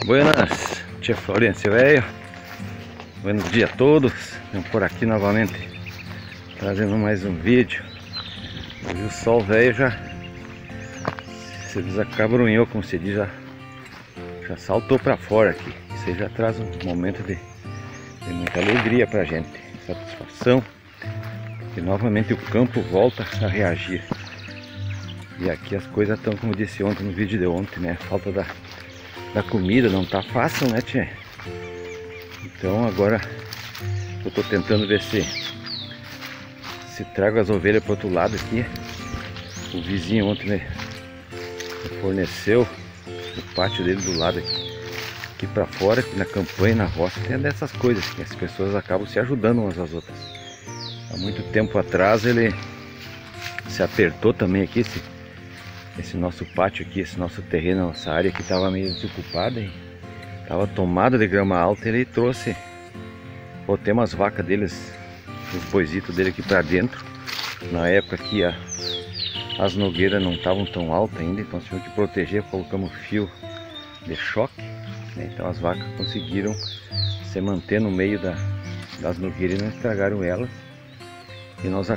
Buenas, tia Florência velho. Buenos dia a todos. Estamos por aqui novamente trazendo mais um vídeo. Hoje o sol velho já se desacabrunhou, como se diz, já saltou para fora aqui. Isso aí já traz um momento de muita alegria pra gente, satisfação, que novamente o campo volta a reagir. E aqui as coisas estão, como eu disse ontem no vídeo de ontem, né? Falta da comida não tá fácil, né, tia? Então agora eu tô tentando ver se trago as ovelhas para outro lado aqui. O vizinho ontem me forneceu o pátio dele do lado aqui para fora, aqui na campanha, na roça. Tem dessas coisas que as pessoas acabam se ajudando umas às outras. Há muito tempo atrás ele se apertou também aqui, esse nosso pátio aqui, esse nosso terreno, nossa área que estava meio desocupada e estava tomada de grama alta. Ele trouxe, botei umas vacas deles, os boizitos dele aqui para dentro. Na época que as nogueiras não estavam tão altas ainda, então tivemos que proteger, colocamos fio de choque, né? Então as vacas conseguiram se manter no meio das nogueiras e não estragaram elas. E nós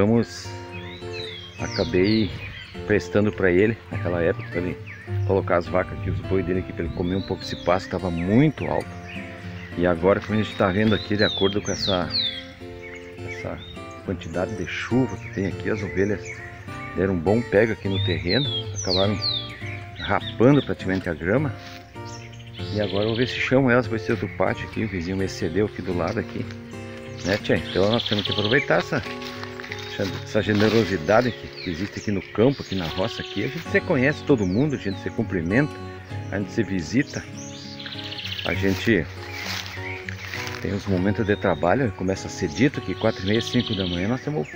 acabei prestando para ele naquela época, para ele colocar as vacas aqui, os boi dele aqui, para ele comer um pouco esse pasto, estava muito alto. E agora, como a gente está vendo aqui, de acordo com essa quantidade de chuva que tem aqui, as ovelhas deram um bom pega aqui no terreno, acabaram rapando praticamente a grama. E agora eu vou ver se chamo elas para esse outro pátio aqui. O vizinho me cedeu aqui do lado aqui, né, tia? Então nós temos que aproveitar essa generosidade que existe aqui no campo, aqui na roça aqui. A gente se conhece todo mundo, a gente se cumprimenta, a gente se visita, a gente tem uns momentos de trabalho. Começa cedito aqui, 4h30, 5 da manhã, nós temos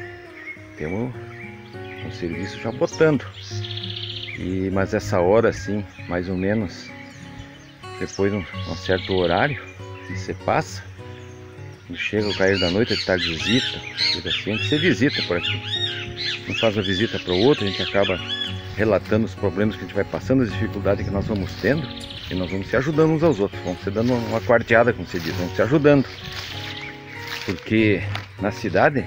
um serviço já botando. Mas essa hora assim, mais ou menos, depois de um certo horário que você passa, quando chega o cair da noite, de visita, assim, a gente se visita por aqui. Um faz a visita para o outro, a gente acaba relatando os problemas que a gente vai passando, as dificuldades que nós vamos tendo, e nós vamos se ajudando uns aos outros, vamos se dando uma quarteada, como se diz, vamos se ajudando. Porque na cidade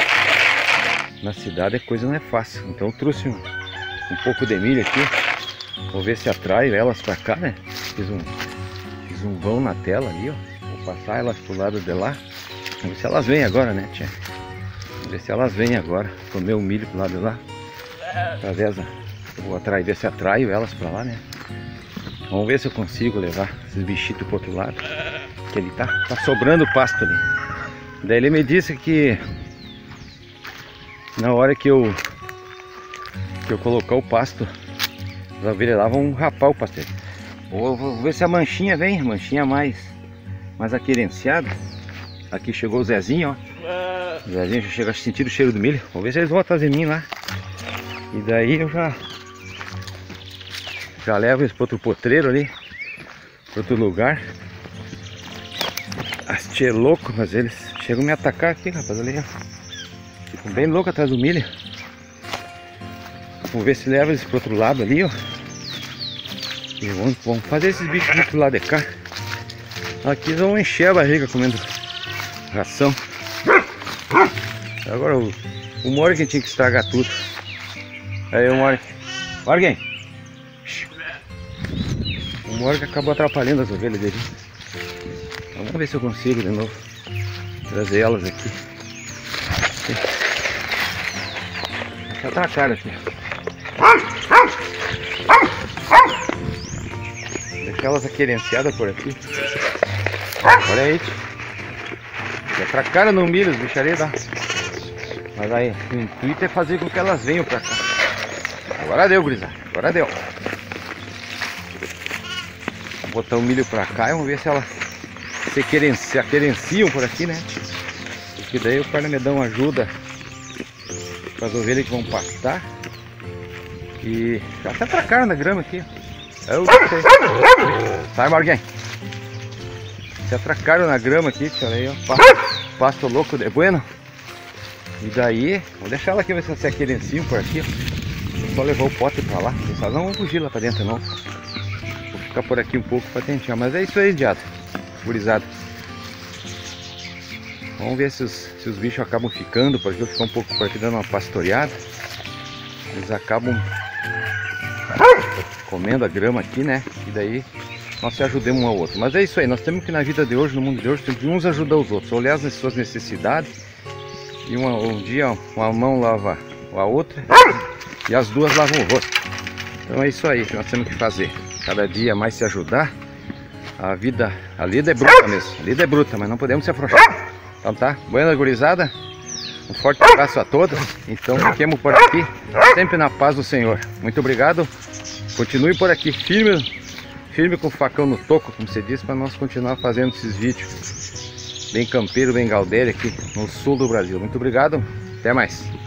a coisa não é fácil. Então eu trouxe um pouco de milho aqui, vou ver se atraio elas para cá, né? Fiz um vão na tela ali, ó. Vou passar elas pro lado de lá. Vamos ver se elas vêm agora, né, tia? Vamos ver se elas vêm agora. Comer o milho pro lado de lá. Através vou ver se atraio elas pra lá, né? Vamos ver se eu consigo levar esses bichitos pro outro lado. Que ele tá sobrando pasto ali. Daí ele me disse que na hora que eu colocar o pasto, as ovelhas lá vão rapar o pasto. Vou ver se a manchinha vem, manchinha mais aquerenciada. Aqui chegou o Zezinho, ó. O Zezinho já chega a sentir o cheiro do milho. Vamos ver se eles vão atrás de mim lá. E daí eu já levo eles para outro potreiro ali, para outro lugar. As tia é louco, mas eles chegam a me atacar aqui, rapaz, ali, ó. Ficam bem loucos atrás do milho. Vamos ver se leva eles para outro lado ali, ó. E vamos fazer esses bichos vir pro lado de cá. Aqui eles vão encher a barriga comendo ração. Agora o Morgan tinha que estragar tudo. Aí o Morgan acabou atrapalhando as ovelhas dele. Então, vamos ver se eu consigo de novo trazer elas aqui. Deixa eu atracar aqui. Deixar elas aquerenciadas por aqui. Olha aí, já atracaram no milho, os bicharias dá. Mas aí, o intuito é fazer com que elas venham pra cá. Agora deu, gurizada, agora deu. Vou botar o milho pra cá e vamos ver se elas se aquerenciam por aqui, né? Porque daí o Parnamedão ajuda para as ovelhas que vão pastar. E já até atracaram na grama aqui. Eu sei. Sai, Morgan. Se atracaram na grama aqui, olha aí, ó. Pasto louco de bueno. E daí, vou deixar ela aqui, ver se ela se aquerenciam por aqui, ó. Vou só levar o pote pra lá. Eles não vão fugir lá pra dentro, não. Vou ficar por aqui um pouco para tentear. Mas é isso aí, diado, gurizada. Vamos ver se os bichos acabam ficando por aqui. Eu vou ficar um pouco por aqui dando uma pastoreada. Eles acabam comendo a grama aqui, né? E daí nós se ajudemos um ao outro. Mas é isso aí, nós temos que na vida de hoje, no mundo de hoje, temos que uns ajudar os outros, olhar as suas necessidades. E um dia uma mão lava a outra e as duas lavam o rosto. Então é isso aí que nós temos que fazer. Cada dia mais se ajudar. A lida é bruta mesmo. A lida é bruta, mas não podemos se afrouxar. Então tá, buena gurizada. Um forte abraço a todos. Então fiquemos por aqui, sempre na paz do Senhor. Muito obrigado. Continue por aqui, firme com o facão no toco, como você disse, para nós continuar fazendo esses vídeos bem campeiro, bem galdério aqui no sul do Brasil. Muito obrigado, até mais.